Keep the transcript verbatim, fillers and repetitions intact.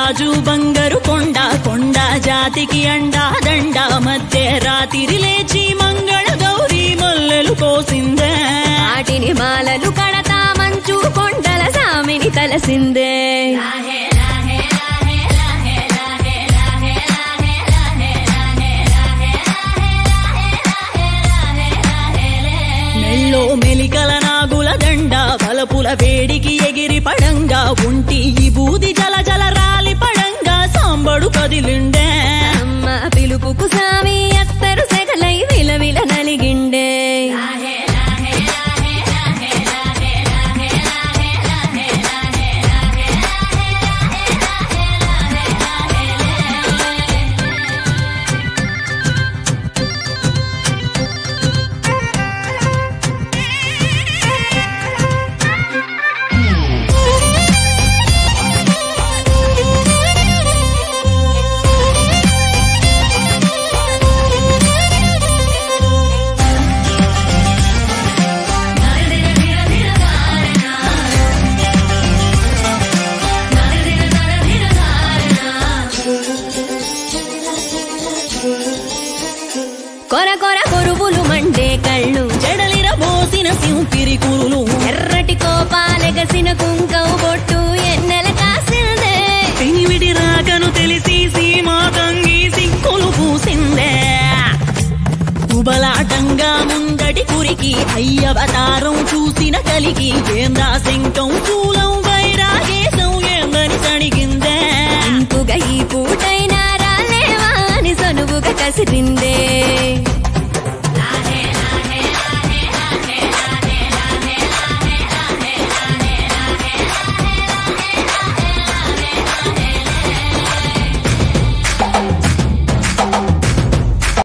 రాజు బంగారు కొండ కొండ జాతికి అండా దండ మధ్య రాత్రి లేచి మంగళ గౌరీ మల్లెలు కోసిందే వాటిని మాలలు కడతా మంచు కొండల సామిని తలసిందే మెల్లో మెలికల నాగుల దండ బలపుల వేడికి ఎగిరి పడంగా ఉంటి ఈ బూది జల జల రాలి పడంగా సాంబడు కదిలిండే అమ్మ పిలుపుకు సామి అత్తరు సెగలై విలవిల నలిగిండే కొర కొర కొరువులు మండే కళ్ళు జడలిర బోసిన సింపిరి కురులు ఎర్రటి కోపాలెగసిన కుంకవు బొట్టు ఎన్నెల కాసిందే పెనివిడి రాకను తెలిసి సీమా తంగి సిక్కులు పూసిందే ఉబలాటంగా ముందటి కురికి అయ్యవతారం చూసిన కలిగి ఏందా శంకం చూల